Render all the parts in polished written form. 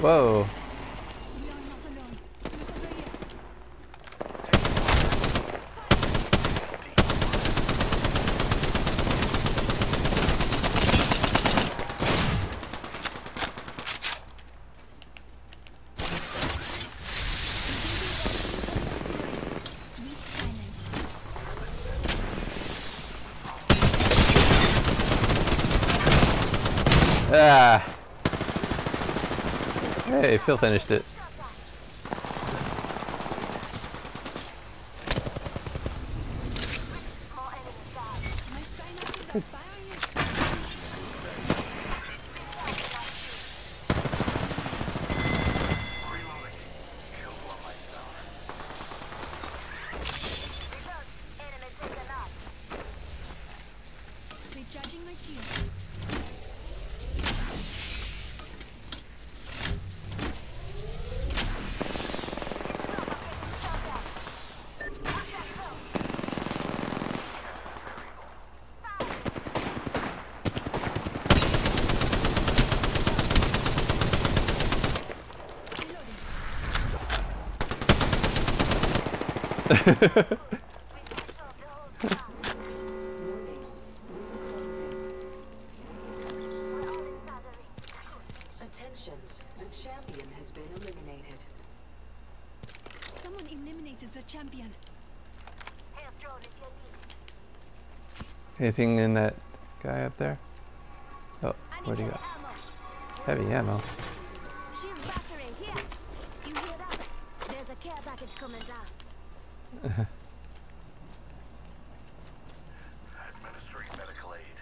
Whoa. We are not alone. Look over here. Sweet silence. Ah. Hey, Phil finished it. My synapses are firing. Recharging my shield. Attention, the champion has been eliminated. Someone eliminated the champion. Anything in that guy up there? Oh, where'd he go? Heavy ammo. Shield battery here. You hear that? There's a care package coming down. Administering medical aid.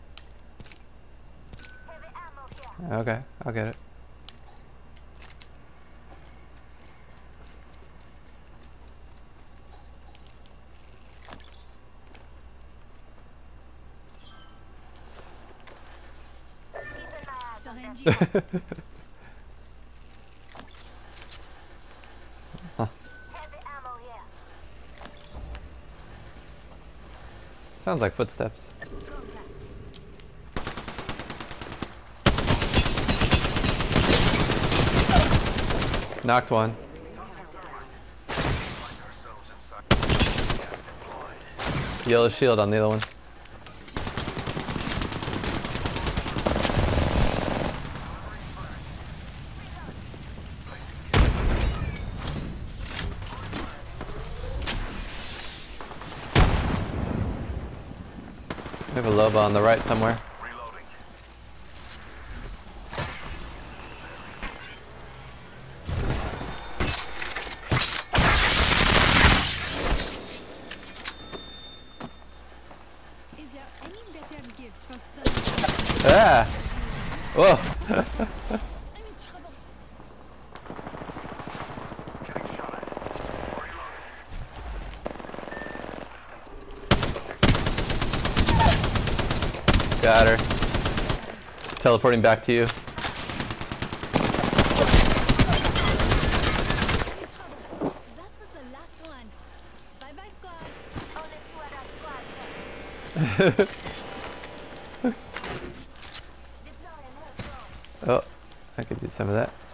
Heavy ammo here. Okay, I'll get it. Syringe. Heavy ammo here. Sounds like footsteps. Contact. Knocked one. Find ourselves inside. Gas deployed. Yellow shield on the other one. We have a Loba on the right somewhere. Reloading. Is there any better gift for someone? Ah! Whoa! I'm in trouble. Getting shot at. Reloading. Got her. Just teleporting back to you. I'm in trouble. That was the last one. Bye bye, squad. Only two other squads left. Deploying her drone. Oh, I could do some of that.